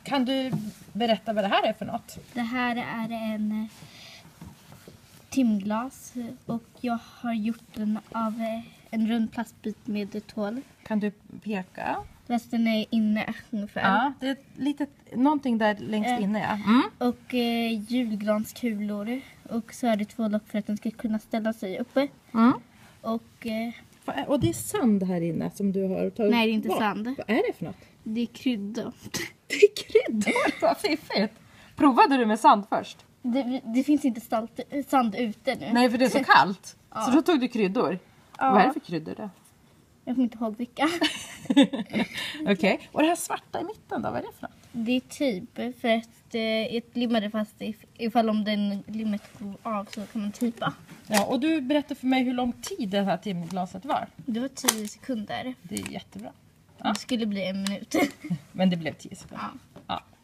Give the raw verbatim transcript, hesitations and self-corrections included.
Kan du berätta vad det här är för något? Det här är en eh, timglas och jag har gjort den av eh, en rund plastbit med ett hål. Kan du peka? Resten är inne ungefär. Ja, det är lite, någonting där längst Eh. inne, ja. Mm. Och eh, julgranskulor. Och så är det två lock för att den ska kunna ställa sig uppe. Mm. Och... Eh, Och det är sand här inne som du har tagit. nej, det är inte Vad? sand. Vad är det för något? Det är kryddor. Det är kryddor, vad fiffigt. Provade du med sand först? Det, det finns inte salt, sand ute nu. Nej, för det är så kallt. Ja. Så då tog du kryddor. Ja. Vad är det för kryddor då? Jag kommer inte ihåg vilka. Okej, okay. Och det här svarta i mitten då, vad är det för något? Det är typ för att eh, ett limmade fast if, ifall om den limmet går av så kan man typa. Ja, och du berättade för mig hur lång tid det här timglaset var. Det var tio sekunder. Det är jättebra. Ja. Det skulle bli en minut. Men det blev tio sekunder. Ja. Ja.